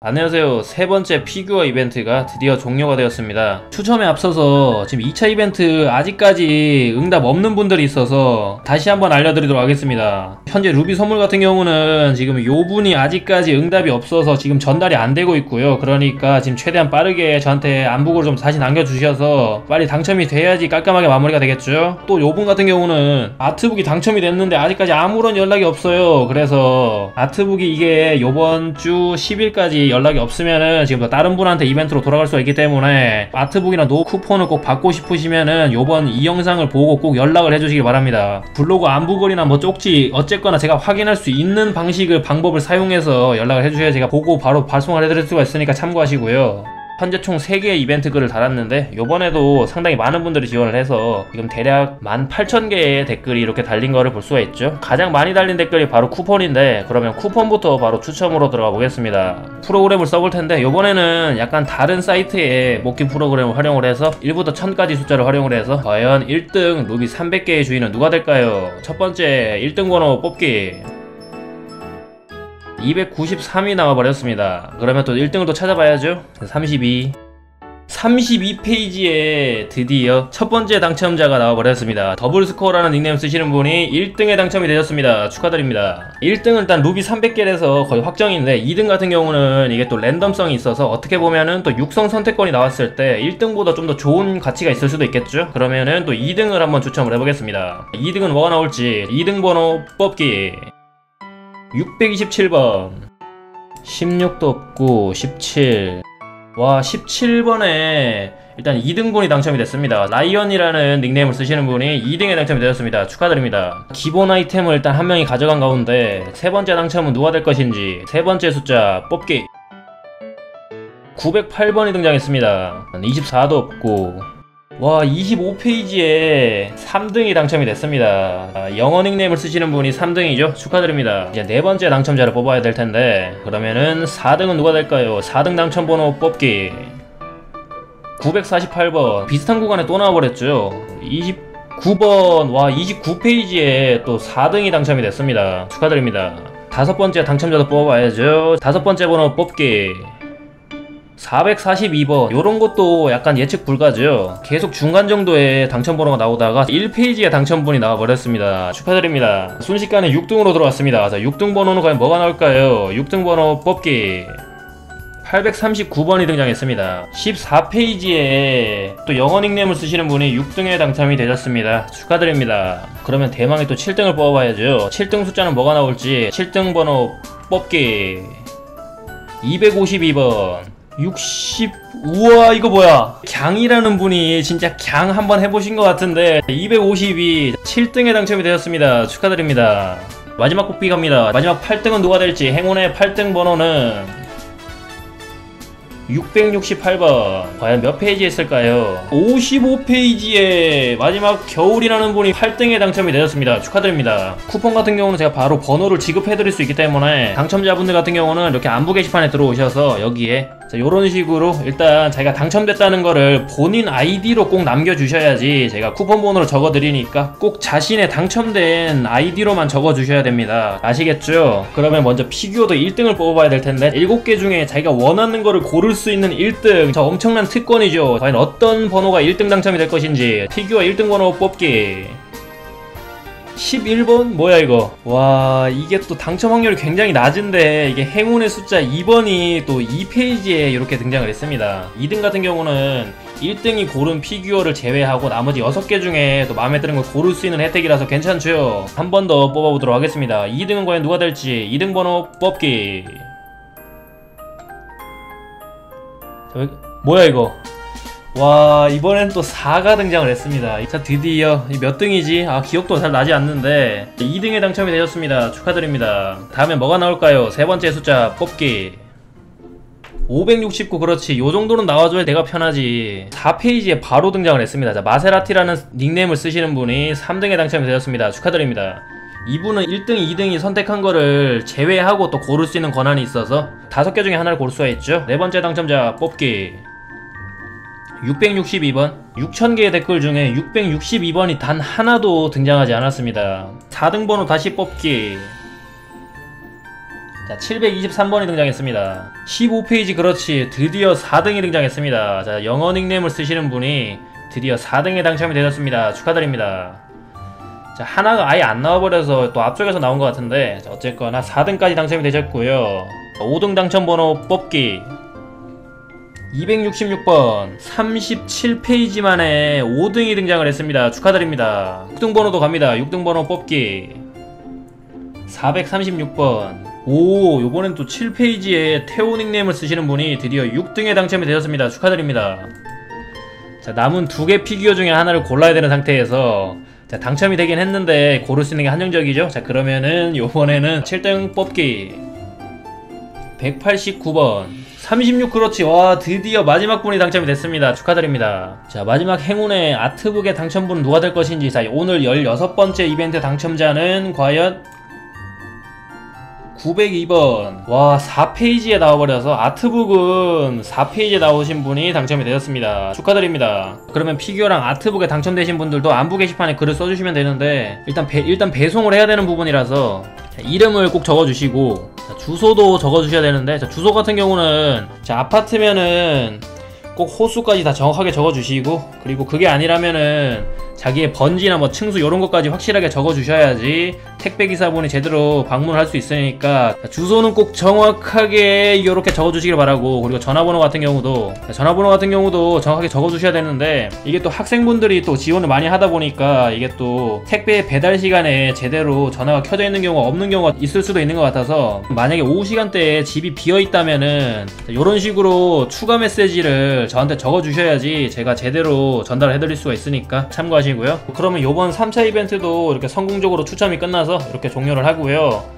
안녕하세요. 세 번째 피규어 이벤트가 드디어 종료가 되었습니다. 추첨에 앞서서 지금 2차 이벤트 아직까지 응답 없는 분들이 있어서 다시 한번 알려드리도록 하겠습니다. 현재 루비 선물 같은 경우는 지금 요 분이 아직까지 응답이 없어서 지금 전달이 안 되고 있고요. 그러니까 지금 최대한 빠르게 저한테 안북으로 좀 다시 남겨주셔서 빨리 당첨이 돼야지 깔끔하게 마무리가 되겠죠. 또 요 분 같은 경우는 아트북이 당첨이 됐는데 아직까지 아무런 연락이 없어요. 그래서 아트북이 이게 요번 주 10일까지 연락이 없으면은 지금 다른 분한테 이벤트로 돌아갈 수가 있기 때문에 아트북이나 노 쿠폰을 꼭 받고 싶으시면은 요번 이 영상을 보고 꼭 연락을 해주시길 바랍니다. 블로그 안부글이나 뭐 쪽지 어쨌거나 제가 확인할 수 있는 방법을 사용해서 연락을 해주셔야 제가 보고 바로 발송을 해드릴 수가 있으니까 참고하시고요. 현재 총 3개의 이벤트 글을 달았는데 요번에도 상당히 많은 분들이 지원을 해서 지금 대략 18,000개의 댓글이 이렇게 달린 거를 볼 수가 있죠. 가장 많이 달린 댓글이 바로 쿠폰인데 그러면 쿠폰부터 바로 추첨으로 들어가 보겠습니다. 프로그램을 써볼 텐데 요번에는 약간 다른 사이트의 먹기 프로그램을 활용을 해서 1부터 1000까지 숫자를 활용을 해서 과연 1등 루비 300개의 주인은 누가 될까요? 첫 번째 1등 번호 뽑기 293이 나와버렸습니다. 그러면 또 1등을 또 찾아봐야죠. 32페이지에 드디어 첫 번째 당첨자가 나와버렸습니다. 더블스코어라는 닉네임 쓰시는 분이 1등에 당첨이 되셨습니다. 축하드립니다. 1등은 일단 루비 300개라서 거의 확정인데 2등 같은 경우는 이게 또 랜덤성이 있어서 어떻게 보면은 또 육성 선택권이 나왔을 때 1등보다 좀 더 좋은 가치가 있을 수도 있겠죠. 그러면은 또 2등을 한번 추첨을 해보겠습니다. 2등은 뭐가 나올지 2등 번호 뽑기 627번 16도 없고 17. 와 17번에 일단 2등분이 당첨이 됐습니다. 라이언이라는 닉네임을 쓰시는 분이 2등에 당첨이 되었습니다. 축하드립니다. 기본 아이템을 일단 한 명이 가져간 가운데 세 번째 당첨은 누가 될 것인지 세 번째 숫자 뽑기 908번이 등장했습니다. 24도 없고 와 25페이지에 3등이 당첨이 됐습니다. 영어 닉네임을 쓰시는 분이 3등이죠. 축하드립니다. 이제 네 번째 당첨자를 뽑아야 될 텐데 그러면은 4등은 누가 될까요? 4등 당첨 번호 뽑기 948번 비슷한 구간에 또 나와버렸죠. 29번 와 29페이지에 또 4등이 당첨이 됐습니다. 축하드립니다. 다섯 번째 당첨자도 뽑아봐야죠. 다섯 번째 번호 뽑기 442번 요런 것도 약간 예측 불가죠. 계속 중간 정도의 당첨번호가 나오다가 1페이지에 당첨분이 나와버렸습니다. 축하드립니다. 순식간에 6등으로 들어왔습니다. 자 6등 번호는 과연 뭐가 나올까요? 6등 번호 뽑기 839번이 등장했습니다. 14페이지에 또 영어 닉네임을 쓰시는 분이 6등에 당첨이 되셨습니다. 축하드립니다. 그러면 대망의 또 7등을 뽑아봐야죠. 7등 숫자는 뭐가 나올지 7등 번호 뽑기 252번 60... 우와 이거 뭐야 갱이라는 분이 진짜 갱 한번 해보신 것 같은데 252 7등에 당첨이 되었습니다. 축하드립니다. 마지막 뽑기 갑니다. 마지막 8등은 누가 될지 행운의 8등 번호는 668번 과연 몇 페이지에 있을까요? 55페이지에 마지막 겨울이라는 분이 8등에 당첨이 되었습니다. 축하드립니다. 쿠폰 같은 경우는 제가 바로 번호를 지급해드릴 수 있기 때문에 당첨자분들 같은 경우는 이렇게 안부 게시판에 들어오셔서 여기에 이런 식으로 일단 자기가 당첨됐다는 거를 본인 아이디로 꼭 남겨주셔야지 제가 쿠폰 번호를 적어드리니까 꼭 자신의 당첨된 아이디로만 적어주셔야 됩니다. 아시겠죠? 그러면 먼저 피규어도 1등을 뽑아봐야 될 텐데 7개 중에 자기가 원하는 거를 고를 수 있는 1등 저 엄청난 특권이죠. 과연 어떤 번호가 1등 당첨이 될 것인지 피규어 1등 번호 뽑기 11번? 뭐야 이거 와 이게 또 당첨 확률이 굉장히 낮은데 이게 행운의 숫자 2번이 또 2페이지에 이렇게 등장을 했습니다. 2등 같은 경우는 1등이 고른 피규어를 제외하고 나머지 6개 중에 또 마음에 드는 걸 고를 수 있는 혜택이라서 괜찮죠. 한 번 더 뽑아보도록 하겠습니다. 2등은 과연 누가 될지 2등 번호 뽑기 뭐야 이거 와 이번엔 또 4가 등장을 했습니다. 자 드디어 몇 등이지? 아 기억도 잘 나지 않는데 2등에 당첨이 되셨습니다. 축하드립니다. 다음에 뭐가 나올까요? 세 번째 숫자 뽑기 569 그렇지 요정도는 나와줘야 내가 편하지. 4페이지에 바로 등장을 했습니다. 자 마세라티라는 닉네임을 쓰시는 분이 3등에 당첨이 되셨습니다. 축하드립니다. 이분은 1등, 2등이 선택한 거를 제외하고 또 고를 수 있는 권한이 있어서 5개 중에 하나를 고를 수가 있죠. 네 번째 당첨자 뽑기 662번 6000개의 댓글 중에 662번이 단 하나도 등장하지 않았습니다. 4등 번호 다시 뽑기 자, 723번이 등장했습니다. 15페이지 그렇지. 드디어 4등이 등장했습니다. 자, 영어 닉네임을 쓰시는 분이 드디어 4등에 당첨이 되셨습니다. 축하드립니다. 자, 하나가 아예 안 나와버려서 또 앞쪽에서 나온 것 같은데, 자, 어쨌거나 4등까지 당첨이 되셨고요. 5등 당첨번호 뽑기 266번 37페이지 만에 5등이 등장을 했습니다. 축하드립니다. 6등 번호도 갑니다. 6등 번호 뽑기 436번. 오, 요번엔 또 7페이지에 태호 닉네임을 쓰시는 분이 드디어 6등에 당첨이 되셨습니다. 축하드립니다. 자, 남은 2개 피규어 중에 하나를 골라야 되는 상태에서 자, 당첨이 되긴 했는데 고를 수 있는 게 한정적이죠. 자, 그러면은 요번에는 7등 뽑기 189번 36 그렇지. 와, 드디어 마지막 분이 당첨이 됐습니다. 축하드립니다. 자, 마지막 행운의 아트북의 당첨분은 누가 될 것인지. 자, 오늘 16번째 이벤트 당첨자는 과연 902번. 와, 4페이지에 나와버려서 아트북은 4페이지에 나오신 분이 당첨이 되었습니다. 축하드립니다. 그러면 피규어랑 아트북에 당첨되신 분들도 안부 게시판에 글을 써주시면 되는데 일단 배송을 해야 되는 부분이라서 자, 이름을 꼭 적어주시고 자, 주소도 적어주셔야 되는데 자, 주소 같은 경우는 자, 아파트면은 꼭 호수까지 다 정확하게 적어주시고, 그리고 그게 아니라면은 자기의 번지나 뭐 층수 요런 것까지 확실하게 적어주셔야지 택배기사분이 제대로 방문을 할 수 있으니까 주소는 꼭 정확하게 이렇게 적어주시길 바라고, 그리고 전화번호 같은 경우도 정확하게 적어주셔야 되는데 이게 또 학생분들이 또 지원을 많이 하다 보니까 이게 또 택배 배달 시간에 제대로 전화가 켜져 있는 경우가 없는 경우가 있을 수도 있는 것 같아서 만약에 오후 시간대에 집이 비어 있다면은 이런 식으로 추가 메시지를 저한테 적어주셔야지 제가 제대로 전달을 해드릴 수가 있으니까 참고하시고요. 그러면 요번 3차 이벤트도 이렇게 성공적으로 추첨이 끝나서 이렇게 종료를 하고요.